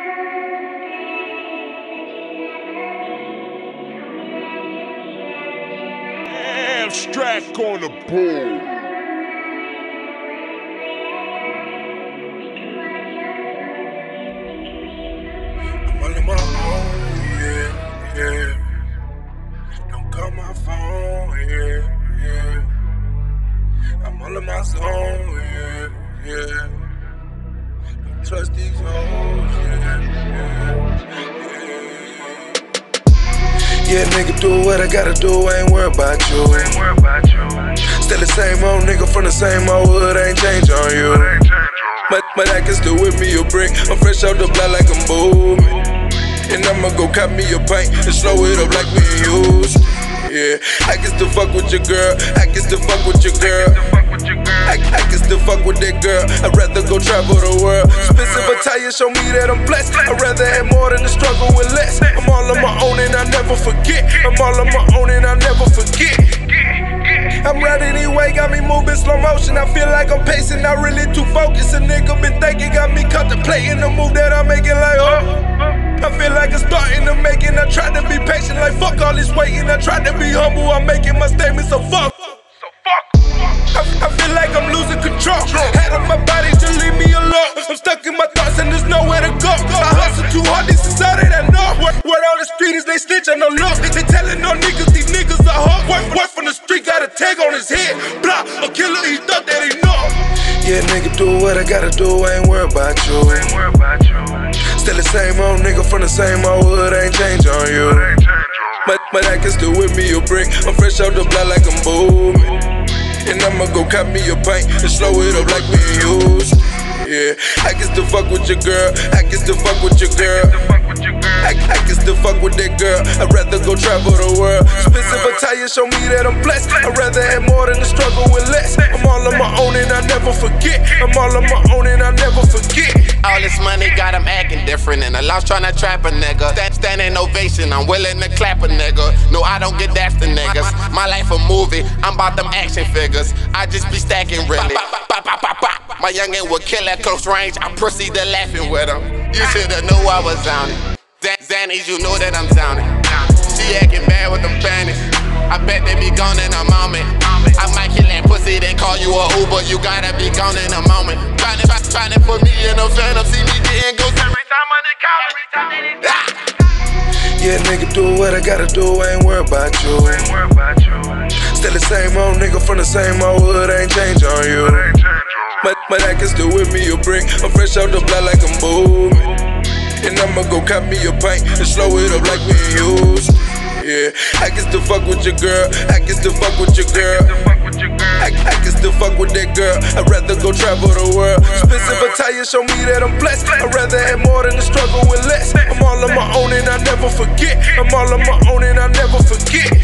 Abstract on the board. I'm all on my own, yeah. Don't call my phone, yeah. I'm all in my zone, yeah. Don't trust these hoes, yeah, nigga, do what I gotta do, I ain't worried about you. Still the same old nigga from the same old hood, I ain't change on you. My I can still with me a brick, I'm fresh out the block like I'm booming. And I'ma go cop me a pint and slow it up like we used. Yeah, I can still fuck with your girl, I can still fuck with your girl. I can still fuck with that girl, I'd rather go travel the world. Expensive attire show me that I'm blessed, I'd rather have more than to struggle with less. I'm all on my own and I never forget, I'm all on my own and I never forget. I'm right anyway, got me moving slow motion, I feel like I'm pacing, not really too focused. A nigga been thinking, got me contemplating the move that I'm making like, I feel like I'm starting to make it, I try to be patient like fuck all this waiting. I try to be humble, I'm making my statement, so fuck. I feel like I'm losing control. Head on my body, just leave me alone. I'm stuck in my thoughts and there's nowhere to go. I hustle too hard, this is all that I know. Word on the street is they snitch on the low. They telling no niggas, these niggas are hard. Work from the street, got a tag on his head. Blah, a killer, he thought that he know. Yeah, nigga, do what I gotta do, I ain't worried about you. Still the same old nigga from the same old hood, I ain't change on you. But I can still with me a brick, I'm fresh out the block like I'm booming. And I'ma go cop me a pint and slow it up like we used. Yeah, I can still fuck with your girl, I can still fuck with your girl. I can still fuck with that girl, I'd rather go travel the world. Expensive attire show me that I'm blessed, I'd rather have more than to struggle with less. I'm all on my own and I never forget, I'm all on my own and I never forget. All this money got him acting different, and I lost tryna trap a nigga. Standing ovation, I'm willing to clap a nigga. No, I don't get that for niggas. My life a movie, I'm about them action figures. I just be stacking really. My youngin' would kill at close range, I proceed to laughing with him. You shoulda knew I was on it. Zannies, you know that I'm down it. She acting bad with them panties. I bet they be gone in a moment. I might kill that pussy, then call you a Uber. You gotta be gone in a moment. Tryna put me in a phantom, see me getting ghosts every time on the couch. Yeah, nigga, do what I gotta do, I ain't worried about you. Still the same old nigga from the same old hood, I ain't change on you. But I can still with me a brick, I'm fresh out the block like I'm booming. And I'ma go cop me a pint and slow it up like we used. Yeah, I can still fuck with your girl, I can still fuck with your girl. I can still fuck with that girl, I'd rather go travel the world. Expensive attire show me that I'm blessed, I'd rather have more than to struggle with less. I'm all on my own and I never forget, I'm all on my own and I never forget.